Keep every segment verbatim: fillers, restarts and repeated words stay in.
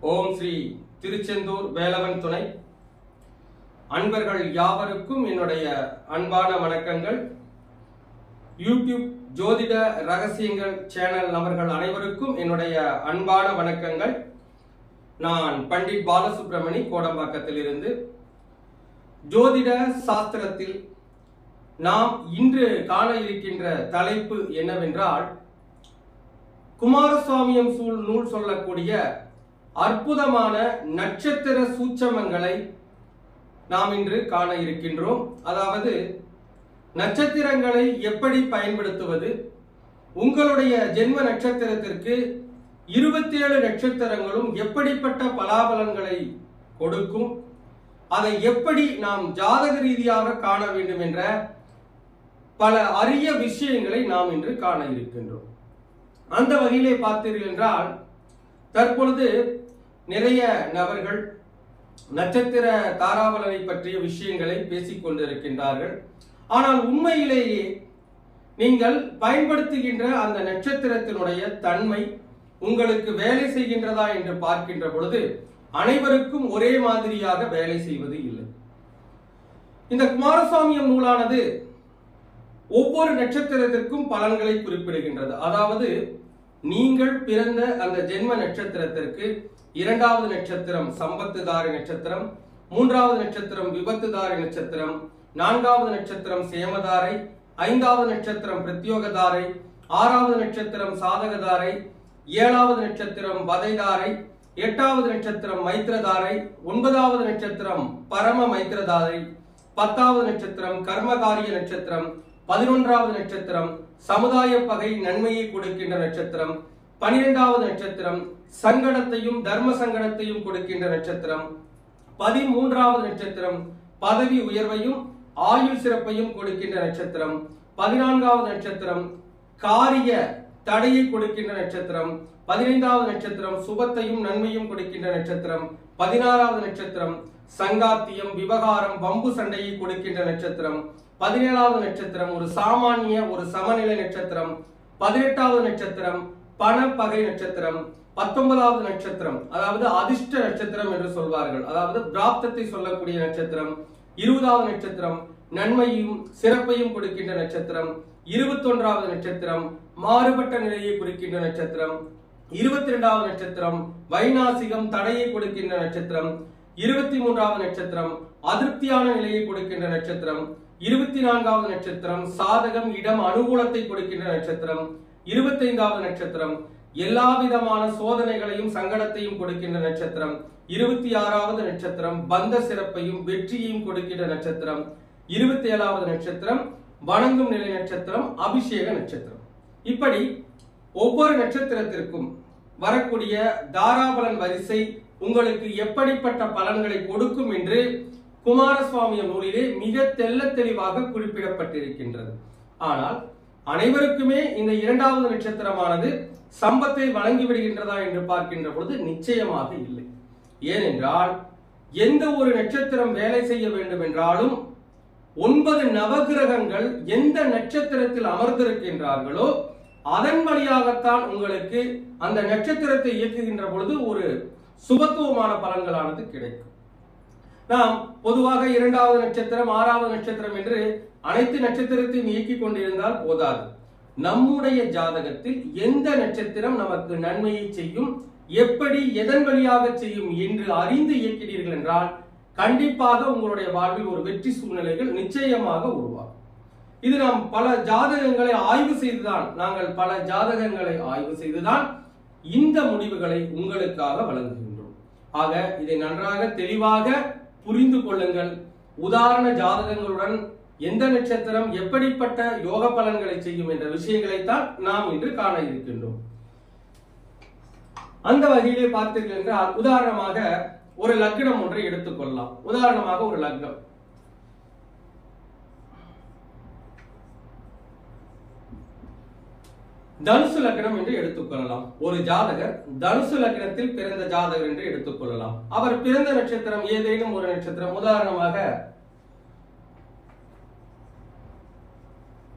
ஓம் ஸ்ரீ திருச்செந்தூர் வேலவன் துணை அன்பர்கள் யாவருக்கும் என்னுடைய அன்பான வணக்கங்கள். யூடியூப் ஜோதிட ரகசியங்கள் சேனல் நபர்கள் அனைவருக்கும் என்னுடைய அன்பான வணக்கங்கள். நான் பண்டிட் பாலசுப்ரமணி கோடம்பாக்கத்தில் இருந்து. ஜோதிட சாஸ்திரத்தில் நாம் இன்று காண இருக்கின்ற தலைப்பு என்னவென்றால், குமாரசுவாமியம் சூழ் நூல் சொல்லக்கூடிய அற்புதமான நட்சத்திர சூட்சமங்களை நாம் இன்று காண இருக்கின்றோம். அதாவது நட்சத்திரங்களை எப்படி பயன்படுத்துவது, உங்களுடைய ஜென்ம நட்சத்திரத்திற்கு இருபத்தி ஏழு நட்சத்திரங்களும் எப்படிப்பட்ட பலாபலன்களை கொடுக்கும், அதை எப்படி நாம் ஜாதக ரீதியாக காண வேண்டும் என்ற பல அரிய விஷயங்களை நாம் இன்று காண இருக்கின்றோம். அந்த வகையிலே பார்த்தீர்கள் என்றால், தற்பொழுது நிறைய நபர்கள் நட்சத்திர தாராபலனை பற்றிய விஷயங்களை பேசிக் கொண்டிருக்கின்றார்கள். ஆனால் உண்மையிலேயே நீங்கள் பயன்படுத்துகின்ற அந்த நட்சத்திரத்தினுடைய தன்மை உங்களுக்கு வேலை செய்கின்றதா என்று பார்க்கின்ற பொழுது அனைவருக்கும் ஒரே மாதிரியாக வேலை செய்வது இல்லை. இந்த குமாரசுவாமியம் நூலானது ஒவ்வொரு நட்சத்திரத்திற்கும் பலன்களை குறிப்பிடுகின்றது. அதாவது நீங்கள் பிறந்த அந்த ஜென்ம நட்சத்திரத்திற்கு இரண்டாவது நட்சத்திரம் சம்பத்துதாரி நட்சத்திரம், மூன்றாவது நட்சத்திரம் விபத்துதாரி நட்சத்திரம், நான்காவது நட்சத்திரம் சேமதாரை, ஐந்தாவது நட்சத்திரம் பிரத்யோகதாரை, ஆறாவது நட்சத்திரம் சாதகதாரை, ஏழாவது நட்சத்திரம் பதைதாரை, எட்டாவது நட்சத்திரம் மைத்திரதாரை, ஒன்பதாவது நட்சத்திரம் பரம மைத்திரதாரை, பத்தாவது நட்சத்திரம் கர்மகாரிய நட்சத்திரம், பதினொன்றாவது நட்சத்திரம் சமுதாய பகை நன்மையை கொடுக்கின்ற நட்சத்திரம், பனிரெண்டாவது நட்சத்திரம் சங்கடத்தையும் தர்ம சங்கடத்தையும் கொடுக்கின்ற நட்சத்திரம், பதிமூன்றாவது நட்சத்திரம் பதவி உயர்வையும் ஆயுள் சிறப்பையும் கொடுக்கின்ற நட்சத்திரம், பதினான்காவது நட்சத்திரம் காரிய தடையை கொடுக்கின்ற நட்சத்திரம், பதினைந்தாவது நட்சத்திரம் சுபத்தையும் நன்மையும் கொடுக்கின்ற நட்சத்திரம், பதினாறாவது நட்சத்திரம் சங்காத்தியம் விவகாரம் வம்பு சண்டையை கொடுக்கின்ற நட்சத்திரம், பதினேழாவது நட்சத்திரம் ஒரு சாமானிய ஒரு சமநிலை நட்சத்திரம், பதினெட்டாவது நட்சத்திரம் பணப்பகை நட்சத்திரம், பத்தொன்பதாவது நட்சத்திரம் அதாவது அதிர்ஷ்ட நட்சத்திரம் என்று சொல்வார்கள், அதாவது பிராப்தத்தை சொல்லக்கூடிய நட்சத்திரம், இருபதாவது நட்சத்திரம் நன்மையும் சிறப்பையும் கொடுக்கின்ற நட்சத்திரம், இருபத்தி ஒன்றாவது நட்சத்திரம் மாறுபட்ட நிலையை குறிக்கின்ற நட்சத்திரம், இருபத்தி இரண்டாவது நட்சத்திரம் வைநாசிகம் தடையை கொடுக்கின்ற நட்சத்திரம், இருபத்தி மூன்றாவது நட்சத்திரம் அதிருப்தியான நிலையை கொடுக்கின்ற நட்சத்திரம், இருபத்தி நான்காவது நட்சத்திரம் சாதகம் இடம் அனுகூலத்தை கொடுக்கின்ற நட்சத்திரம், இருபத்தி ஐந்தாவது நட்சத்திரம் எல்லா விதமான சோதனைகளையும் சங்கடத்தையும் கொடுக்கின்ற நட்சத்திரம், இருபத்தி ஆறாவது நட்சத்திரம் பந்த சிறப்பையும் வெற்றியையும் கொடுக்கின்ற நட்சத்திரம், இருபத்தி ஏழாவது நட்சத்திரம் வணங்கும் நிலை நட்சத்திரம் அபிஷேக நட்சத்திரம். இப்படி ஒவ்வொரு நட்சத்திரத்திற்கும் வரக்கூடிய தாராபலன் வரிசை உங்களுக்கு எப்படிப்பட்ட பலன்களை கொடுக்கும் என்று குமாரசுவாமியம் நூலிலே மிக தெல்ல தெளிவாக குறிப்பிடப்பட்டிருக்கின்றது. ஆனால் அனைவருக்குமே இந்த இரண்டாவது நட்சத்திரமானது சம்பத்தை வழங்கி விடுகின்றதா என்று பார்க்கின்ற பொழுது நிச்சயமாக இல்லை. ஏனென்றால் எந்த ஒரு நட்சத்திரம் வேலை செய்ய வேண்டும் என்றாலும் ஒன்பது நவகிரகங்கள் எந்த நட்சத்திரத்தில் அமர்ந்திருக்கின்றார்களோ அதன் வழியாகத்தான் உங்களுக்கு அந்த நட்சத்திரத்தை இயக்குகின்ற பொழுது ஒரு சுபத்துவமான பலன்களானது கிடைக்கும். நாம் பொதுவாக இரண்டாவது நட்சத்திரம் ஆறாவது நட்சத்திரம் என்று அனைத்து நட்சத்திரத்தையும் இயக்கிக் கொண்டிருந்தால் போதாது. நம்முடைய ஜாதகத்தில் எந்த நட்சத்திரம் நமக்கு நன்மையை செய்யும், எப்படி எதன் வழியாக செய்யும் என்று அறிந்து இயக்கிறீர்கள் என்றால் கண்டிப்பாக உங்களுடைய வாழ்வில் ஒரு வெற்றி சூழ்நிலைகள் நிச்சயமாக உருவாகும். இது நாம் பல ஜாதகங்களை ஆய்வு செய்துதான் நாங்கள் பல ஜாதகங்களை ஆய்வு செய்துதான் இந்த முடிவுகளை உங்களுக்காக வழங்குகின்றோம். ஆக இதை நன்றாக தெளிவாக புரிந்து கொள்ளுங்கள். உதாரண ஜாதகங்களுடன் எந்த நட்சத்திரம் எப்படிப்பட்ட யோக பலன்களை செய்யும் என்ற விஷயங்களைத்தான் நாம் இன்று காண இருக்கின்றோம். அந்த வகையிலே பார்த்தீர்கள் என்றால், உதாரணமாக ஒரு லக்னம் ஒன்றை எடுத்துக்கொள்ளலாம். உதாரணமாக ஒரு லக்னம் தனுசு லக்னம் என்று எடுத்துக்கொள்ளலாம். ஒரு ஜாதகர் தனுசு லக்னத்தில் பிறந்த ஜாதகர் என்று எடுத்துக்கொள்ளலாம். அவர் பிறந்த நட்சத்திரம் ஏதேனும் ஒரு நட்சத்திரம், உதாரணமாக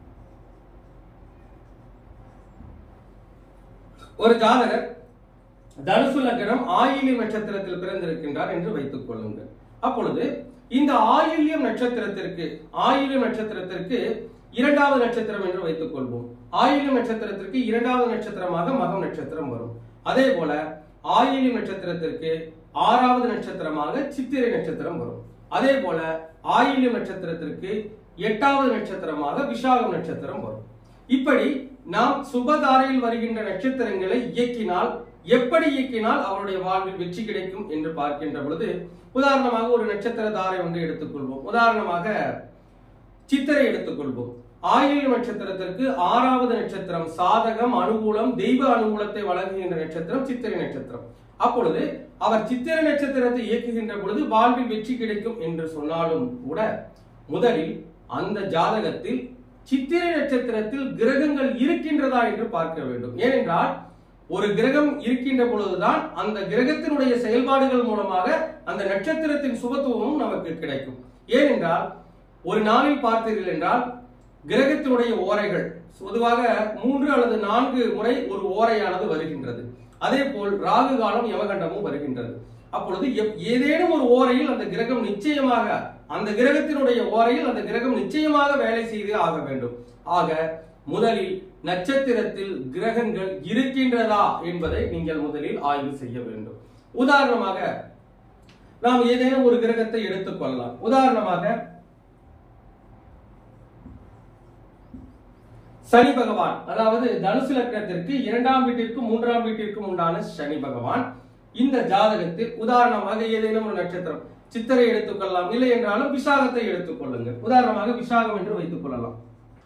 ஒரு ஜாதகர் தனுசு லக்னம் ஆயில்யம் நட்சத்திரத்தில் பிறந்திருக்கின்றார் என்று வைத்துக் கொள்ளுங்கள். அப்பொழுது இந்த ஆயில்யம் நட்சத்திரத்திற்கு ஆயில்யம் நட்சத்திரத்திற்கு இரண்டாவது நட்சத்திரம் என்று வைத்துக் கொள்வோம். ஆயில்யம் நட்சத்திரத்திற்கு இரண்டாவது நட்சத்திரமாக மகம் நட்சத்திரம் வரும். அதே போல ஆயில்யம் நட்சத்திரத்திற்கு ஆறாவது நட்சத்திரமாக சித்திரை நட்சத்திரம் வரும். அதே போல ஆயில்யம் நட்சத்திரத்திற்கு எட்டாவது நட்சத்திரமாக விசாகம் நட்சத்திரம் வரும். இப்படி நாம் சுபதாரையில் வருகின்ற நட்சத்திரங்களை இயக்கினால், எப்படி இயக்கினால் அவருடைய வாழ்வில் வெற்றி கிடைக்கும் என்று பார்க்கின்ற பொழுது, உதாரணமாக ஒரு நட்சத்திர தாரை ஒன்று எடுத்துக்கொள்வோம். உதாரணமாக சித்திரை எடுத்துக்கொள்வோம். ஆயில்யம் நட்சத்திரத்திற்கு ஆறாவது நட்சத்திரம் சாதகம், அனுகூலம், தெய்வ அனுகூலத்தை வழங்குகின்ற நட்சத்திரம் சித்திரை நட்சத்திரம். அப்பொழுது அவர் சித்திரை நட்சத்திரத்தை இயக்குகின்ற பொழுது வாழ்வில் வெற்றி கிடைக்கும் என்று சொன்னாலும் கூட, முதலில் அந்த ஜாதகத்தில் சித்திரை நட்சத்திரத்தில் கிரகங்கள் இருக்கின்றதா என்று பார்க்க வேண்டும். ஏனென்றால் ஒரு கிரகம் இருக்கின்ற பொழுதுதான் அந்த கிரகத்தினுடைய செயல்பாடுகள் மூலமாக அந்த நட்சத்திரத்தின் சுபத்துவமும் நமக்கு கிடைக்கும். ஏனென்றால் ஒரு நாளில் பார்த்தீர்கள் என்றால் கிரகத்தினுடைய ஓரைகள் பொதுவாக மூன்று அல்லது நான்கு முறை ஒரு ஓரையானது வருகின்றது. அதே போல் ராகு காலம் யமகண்டமும் வருகின்றது. அப்பொழுது ஏதேனும் ஒரு ஓரையில் அந்த கிரகம் நிச்சயமாக அந்த கிரகத்தினுடைய ஓரையில் அந்த கிரகம் நிச்சயமாக வேலை செய்து ஆக வேண்டும். ஆக முதலில் நட்சத்திரத்தில் கிரகங்கள் இருக்கின்றதா என்பதை நீங்கள் முதலில் ஆய்வு செய்ய வேண்டும். உதாரணமாக நாம் ஏதேனும் ஒரு கிரகத்தை எடுத்துக் கொள்ளலாம். உதாரணமாக சனி பகவான், அதாவது தனுசு லக்னத்திற்கு இரண்டாம் வீட்டிற்கும் மூன்றாம் வீட்டிற்கும் உண்டான சனி பகவான் இந்த ஜாதகத்தில் உதாரணமாக ஏதேனும் ஒரு நட்சத்திரம் சித்திரை எடுத்துக்கொள்ளலாம், இல்லை என்றாலும் விசாகத்தை எடுத்துக் கொள்ளுங்கள். உதாரணமாக விசாகம் என்று வைத்துக் கொள்ளலாம்.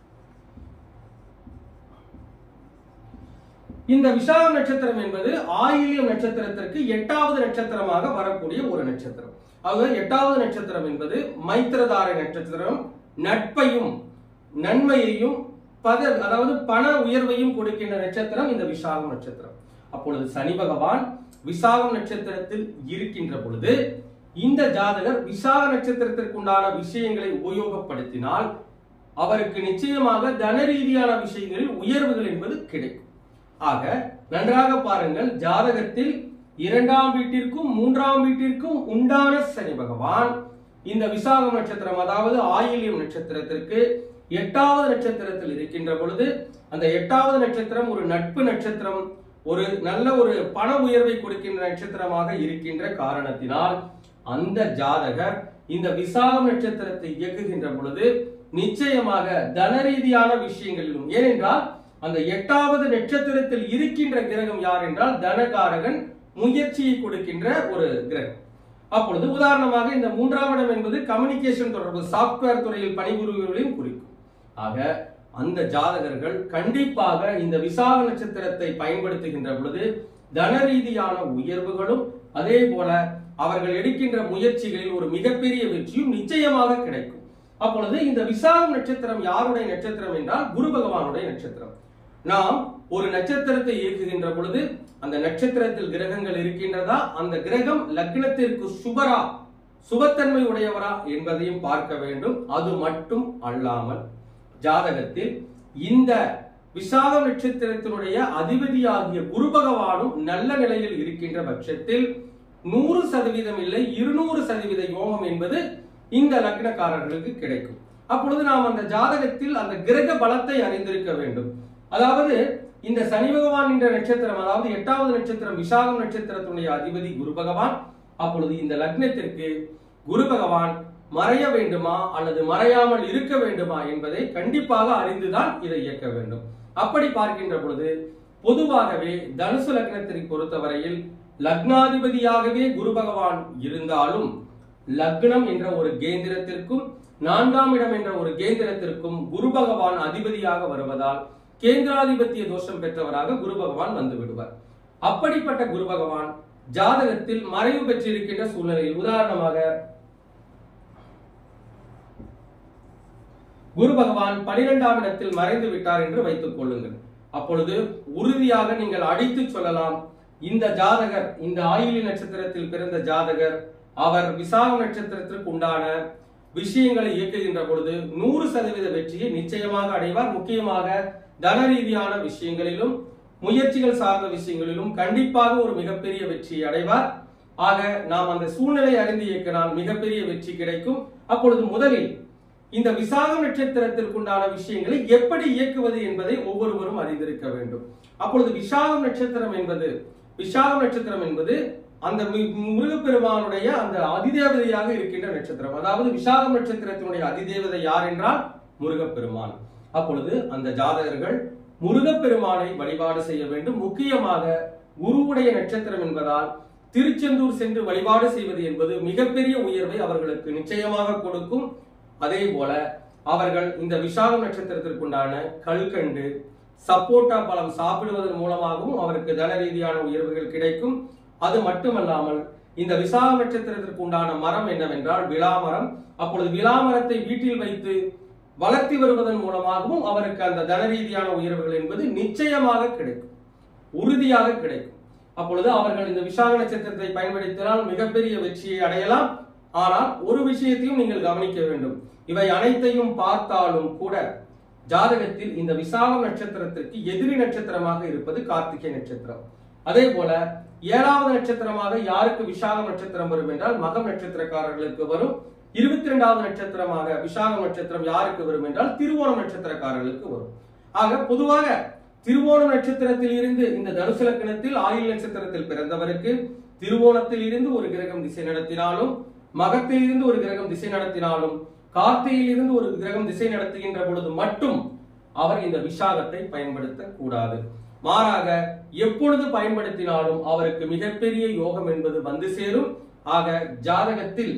இந்த விசாகம் நட்சத்திரம் என்பது ஆயில்யம் நட்சத்திரத்திற்கு எட்டாவது நட்சத்திரமாக வரக்கூடிய ஒரு நட்சத்திரம். ஆக எட்டாவது நட்சத்திரம் என்பது மைத்திரதாரை நட்சத்திரம், நட்பையும் நன்மையையும் பத அதாவது பண உயர்வையும் கொடுக்கின்ற நட்சத்திரம் இந்த விசாகம் நட்சத்திரம். அப்பொழுது சனி பகவான் விசாகம் நட்சத்திரத்தில் இருக்கின்ற பொழுது இந்த ஜாதகர் விசாக நட்சத்திரத்திற்கு உண்டான விஷயங்களை உபயோகப்படுத்தினால் அவருக்கு நிச்சயமாக தன ரீதியான விஷயங்களில் உயர்வுகள் என்பது கிடைக்கும். ஆக நன்றாக பாருங்கள், ஜாதகத்தில் இரண்டாம் வீட்டிற்கும் மூன்றாம் வீட்டிற்கும் உண்டான சனி பகவான் இந்த விசாகம் நட்சத்திரம் அதாவது ஆயில்யம் நட்சத்திரத்திற்கு எட்டாவது நட்சத்திரத்தில் இருக்கின்ற பொழுது அந்த எட்டாவது நட்சத்திரம் ஒரு நட்பு நட்சத்திரம், ஒரு நல்ல ஒரு பண உயர்வை கொடுக்கின்ற நட்சத்திரமாக இருக்கின்ற காரணத்தினால் அந்த ஜாதகர் இந்த விசாகம் நட்சத்திரத்தை இயக்குகின்ற பொழுது நிச்சயமாக தன ரீதியான விஷயங்களிலும், ஏனென்றால் அந்த எட்டாவது நட்சத்திரத்தில் இருக்கின்ற கிரகம் யார் என்றால் தனகாரகன், முயற்சியை கொடுக்கின்ற ஒரு கிரகம். அப்பொழுது உதாரணமாக இந்த மூன்றாம் இடம் என்பது கம்யூனிகேஷன் தொடர்பு சாப்ட்வேர் துறையில் பணிபுரிபவர்களையும் குறிக்கும். ஆக அந்த ஜாதகர்கள் கண்டிப்பாக இந்த விசாக நட்சத்திரத்தை பயன்படுத்துகின்ற பொழுது தன ரீதியான உயர்வுகளும் அதே போல அவர்கள் எடுக்கின்ற முயற்சிகளில் ஒரு மிகப்பெரிய வெற்றியும் நிச்சயமாக கிடைக்கும். அப்பொழுது இந்த விசாகம் நட்சத்திரம் யாருடைய நட்சத்திரம் என்றால் குரு பகவானுடைய நட்சத்திரம். நாம் ஒரு நட்சத்திரத்தை இயக்குகின்ற பொழுது அந்த நட்சத்திரத்தில் கிரகங்கள் இருக்கின்றதா, அந்த கிரகம் லக்னத்திற்கு சுபரா சுபத்தன்மை உடையவரா என்பதையும் பார்க்க வேண்டும். அது மட்டும் அல்லாமல் ஜாதகத்தில் இந்த விசாக நட்சத்திரத்தினுடைய அதிபதியாகிய குரு பகவானும் நல்ல நிலையில் இருக்கின்ற பட்சத்தில் நூறு சதவீதம் இல்லை இருநூறு சதவீத யோகம் என்பது இந்த லக்னக்காரர்களுக்கு கிடைக்கும். அப்பொழுது நாம் அந்த ஜாதகத்தில் அந்த கிரக பலத்தை அறிந்திருக்க வேண்டும். அதாவது இந்த சனி பகவான் என்ற நட்சத்திரம் அதாவது எட்டாவது நட்சத்திரம் விசாகம் நட்சத்திரத்தினுடைய அதிபதி குரு பகவான். அப்பொழுது இந்த லக்னத்திற்கு குரு பகவான் மறைய வேண்டுமா அல்லது மறையாமல் இருக்க வேண்டுமா என்பதை கண்டிப்பாக அறிந்துதான் இதை இயக்க வேண்டும். அப்படி பார்க்கின்ற பொழுது பொதுவாகவே தனுசு லக்னத்தை பொறுத்தவரையில் லக்னாதிபதியாகவே குரு பகவான் இருந்தாலும் லக்னம் என்ற ஒரு கேந்திரத்திற்கும் நான்காம் இடம் என்ற ஒரு கேந்திரத்திற்கும் குரு பகவான் அதிபதியாக வருவதால் கேந்திராதிபத்திய தோஷம் பெற்றவராக குரு பகவான் வந்து விடுவார். அப்படிப்பட்ட குரு பகவான் ஜாதகத்தில் மறைவு பெற்றிருக்கின்ற சூழ்நிலையில் உதாரணமாக குரு பகவான் பனிரெண்டாம் இடத்தில் மறைந்து விட்டார் என்று வைத்துக் கொள்ளுங்கள். அப்பொழுது உறுதியாக நீங்கள் அடித்து சொல்லலாம், இந்த ஜாதகர் இந்த ஆயிலி நட்சத்திரத்தில் பிறந்த ஜாதகர் அவர் விசாக நட்சத்திரத்திற்கு உண்டான விஷயங்களை இயக்குகின்ற பொழுது நூறு சதவீத வெற்றியை நிச்சயமாக அடைவார். முக்கியமாக தன ரீதியான விஷயங்களிலும் முயற்சிகள் சார்ந்த விஷயங்களிலும் கண்டிப்பாக ஒரு மிகப்பெரிய வெற்றியை அடைவார். ஆக நாம் அந்த சூழ்நிலை அறிந்து இயக்கினால் மிகப்பெரிய வெற்றி கிடைக்கும். அப்பொழுது முதலில் இந்த விசாகம் நட்சத்திரத்திற்குண்டான விஷயங்களை எப்படி இயக்குவது என்பதை ஒவ்வொருவரும் அறிந்திருக்க வேண்டும். அப்பொழுது விசாகம் நட்சத்திரம் என்பது விசாகம் நட்சத்திரம் என்பது அந்த முருகப்பெருமானுடைய அந்த அதிதேவதையாக இருக்கின்ற நட்சத்திரம். அதாவது விசாகம் நட்சத்திரத்தினுடைய அதிதேவதை யார் என்றால் முருகப்பெருமான். அப்பொழுது அந்த ஜாதகர்கள் முருகப்பெருமானை வழிபாடு செய்ய வேண்டும். முக்கியமாக குருவுடைய நட்சத்திரம் என்பதால் திருச்செந்தூர் சென்று வழிபாடு செய்வது என்பது மிகப்பெரிய உயர்வை அவர்களுக்கு நிச்சயமாக கொடுக்கும். அதே போல அவர்கள் இந்த விசாகம் நட்சத்திரத்திற்குண்டான கல்கண்டு சப்போட்டா பழம் சாப்பிடுவதன் மூலமாகவும் அவருக்கு தன ரீதியான உயர்வுகள் கிடைக்கும். அது மட்டுமல்லாமல் இந்த விசாக நட்சத்திரத்திற்கு உண்டான மரம் என்னவென்றால் விளாமரம். அப்பொழுது விளாமரத்தை வீட்டில் வைத்து வளர்த்தி வருவதன் மூலமாகவும் அவருக்கு அந்த தன ரீதியான உயர்வுகள் என்பது நிச்சயமாக கிடைக்கும், உறுதியாக கிடைக்கும். அப்பொழுது அவர்கள் இந்த விசாக நட்சத்திரத்தை பயன்படுத்தினால் மிகப்பெரிய வெற்றியை அடையலாம். ஆனால் ஒரு விஷயத்தையும் நீங்கள் கவனிக்க வேண்டும். இவை அனைத்தையும் பார்த்தாலும் கூட ஜாதகத்தில் இந்த விசாகம் நட்சத்திரத்திற்கு எதிரி நட்சத்திரமாக இருப்பது கார்த்திகை நட்சத்திரம். அதே போல ஏழாவது நட்சத்திரமாக யாருக்கு விசாகம் நட்சத்திரம் வரும் என்றால் மகம் நட்சத்திரக்காரர்களுக்கு வரும். இருபத்தி இரண்டாவது நட்சத்திரமாக விசாகம் நட்சத்திரம் யாருக்கு வரும் என்றால் திருவோணம் நட்சத்திரக்காரர்களுக்கு வரும். ஆக பொதுவாக திருவோணம் நட்சத்திரத்தில் இருந்து இந்த தனுசு லக்னத்தில் ஆயுள் நட்சத்திரத்தில் பிறந்தவருக்கு திருவோணத்தில் இருந்து ஒரு கிரகம் திசை நடத்தினாலும், மகத்தில் இருந்து ஒரு கிரகம் திசை நடத்தினாலும், கார்த்திகையில் இருந்து ஒரு கிரகம் திசை நடத்துகின்ற பொழுது மட்டும் அவர் இந்த விசாகத்தை பயன்படுத்த கூடாது. மாறாக எப்பொழுது பயன்படுத்தினாலும் அவருக்கு மிகப்பெரிய யோகம் என்பது வந்து சேரும். ஆக ஜாதகத்தில்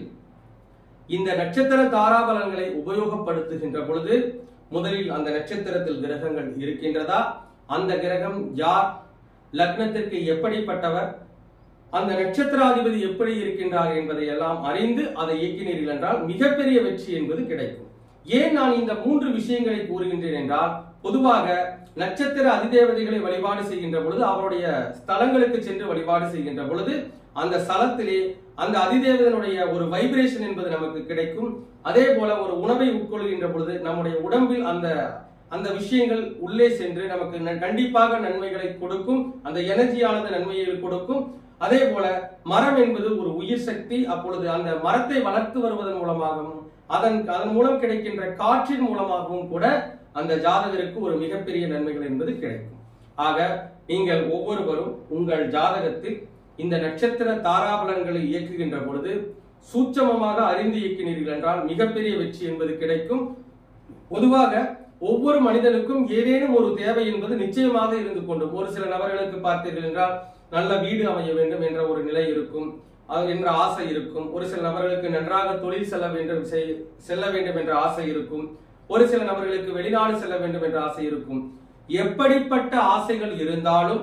இந்த நட்சத்திர தாராபலன்களை உபயோகப்படுத்துகின்ற பொழுது முதலில் அந்த நட்சத்திரத்தில் கிரகங்கள் இருக்கின்றதா, அந்த கிரகம் யார், லக்னத்திற்கு எப்படிப்பட்டவர், அந்த நட்சத்திராதிபதி எப்படி இருக்கின்றார் என்பதை எல்லாம் அறிந்து அதை இயக்கினீர்கள் என்றால் மிகப்பெரிய வெற்றி என்பது கிடைக்கும். ஏன் நான் இந்த மூன்று விஷயங்களை கூறுகின்றேன் என்றால், பொதுவாக நட்சத்திர அதிதேவதைகளை வழிபாடு செய்கின்ற பொழுது அவருடைய ஸ்தலங்களுக்கு சென்று வழிபாடு செய்கின்ற பொழுது அந்த ஸ்தலத்திலே அந்த அதிதேவதனுடைய ஒரு வைப்ரேஷன் என்பது நமக்கு கிடைக்கும். அதே போல ஒரு உணவை உட்கொள்கின்ற பொழுது நம்முடைய உடம்பில் அந்த அந்த விஷயங்கள் உள்ளே சென்று நமக்கு கண்டிப்பாக நன்மைகளை கொடுக்கும். அந்த எனர்ஜியானது நன்மையை கொடுக்கும். அதே போல மரம் என்பது ஒரு உயிர் சக்தி. அப்பொழுது அந்த மரத்தை வளர்த்து வருவதன் மூலமாகவும் அதன் அதன் மூலம் கிடைக்கின்ற காற்றின் மூலமாகவும் கூட அந்த ஜாதகருக்கு ஒரு மிகப்பெரிய நன்மைகள் என்பது கிடைக்கும். ஆக நீங்கள் ஒவ்வொருவரும் உங்கள் ஜாதகத்தில் இந்த நட்சத்திர தாராபலன்களை இயக்குகின்ற பொழுது சூட்சமமாக அறிந்து இயக்கினீர்கள் என்றால் மிகப்பெரிய வெற்றி என்பது கிடைக்கும். பொதுவாக ஒவ்வொரு மனிதனுக்கும் ஏதேனும் ஒரு தேவை என்பது நிச்சயமாக இருந்து கொண்டும் ஒரு சில நபர்களுக்கு பார்த்தீர்கள் என்றால் நல்ல வீடு அமைய வேண்டும் என்ற ஒரு நிலை இருக்கும், என்ற ஆசை இருக்கும். ஒரு சில நபர்களுக்கு நன்றாக தொழில் செல்ல வேண்டும் செல்ல வேண்டும் என்ற ஆசை இருக்கும். ஒரு சில நபர்களுக்கு வெளிநாடு செல்ல வேண்டும் என்ற ஆசை இருக்கும். எப்படிப்பட்ட ஆசைகள் இருந்தாலும்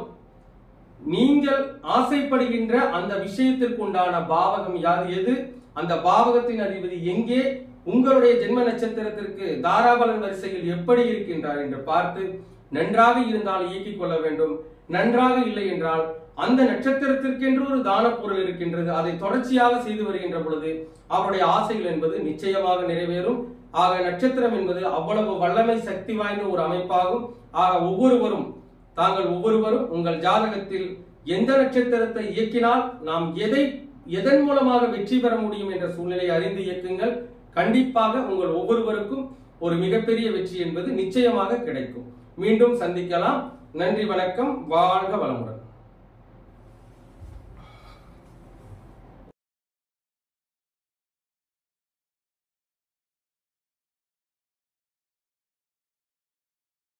நீங்கள் ஆசைப்படுகின்ற அந்த விஷயத்திற்கு உண்டான பாவகம் யாது எது, அந்த பாவகத்தின் அதிபதி எங்கே, உங்களுடைய ஜென்ம நட்சத்திரத்திற்கு தாராபலன் வரிசையில் எப்படி இருக்கின்றார் என்று பார்த்து நன்றாக இருந்தால் இயக்கிக் கொள்ள வேண்டும். நன்றாக இல்லை என்றால் அந்த நட்சத்திரத்திற்கென்று ஒரு தான பொருள் இருக்கின்றது, அதை தொடர்ச்சியாக செய்து வருகின்ற பொழுது அவருடைய ஆசைகள் என்பது நிச்சயமாக நிறைவேறும். ஆக நட்சத்திரம் என்பது அவ்வளவு வல்லமை சக்தி வாய்ந்த ஒரு அமைப்பாகும். ஆக ஒவ்வொருவரும் தாங்கள் ஒவ்வொருவரும் உங்கள் ஜாதகத்தில் எந்த நட்சத்திரத்தை இயக்கினால் நாம் எதை எதன் மூலமாக வெற்றி பெற முடியும் என்ற சூழ்நிலை அறிந்து இயக்குங்கள். கண்டிப்பாக உங்கள் ஒவ்வொருவருக்கும் ஒரு மிகப்பெரிய வெற்றி என்பது நிச்சயமாக கிடைக்கும். மீண்டும் சந்திக்கலாம். நன்றி, வணக்கம், வாழ்க வளமுடன்.